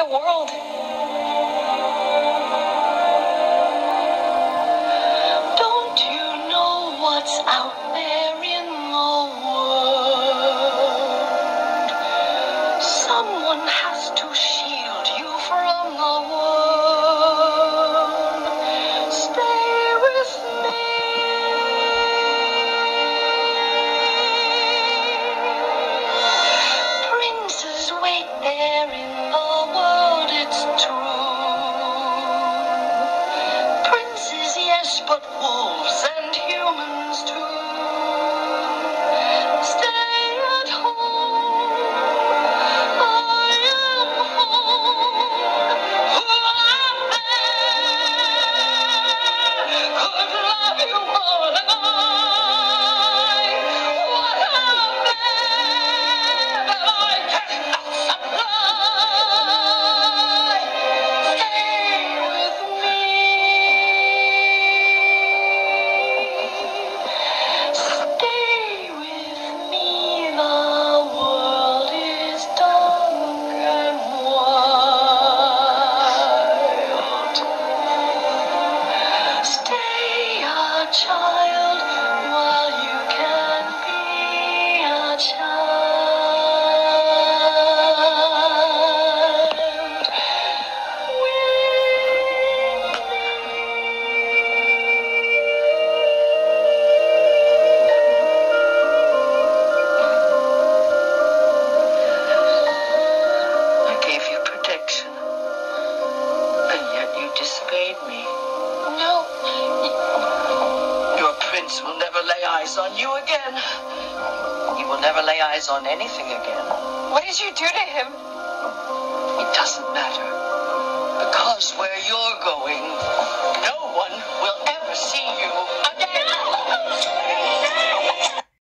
the world. Don't you know what's out there in the world? Someone has to shield you from the world. Stay with me. Princes wait there in the world, it's true. Princes, yes, but wolves and humans too. Stay at home. I am home. Who are there? Could love you more than I. What are there that I cannot supply? Stay with me. Stay with me. The world is dark and wild. Stay a child while you can be a child. I gave you protection, and yet you disobeyed me. No. Your prince will never lay eyes on you again. He will never lay eyes on anything again. What did you do to him? It doesn't matter. Because where you're going, no one will ever see you again.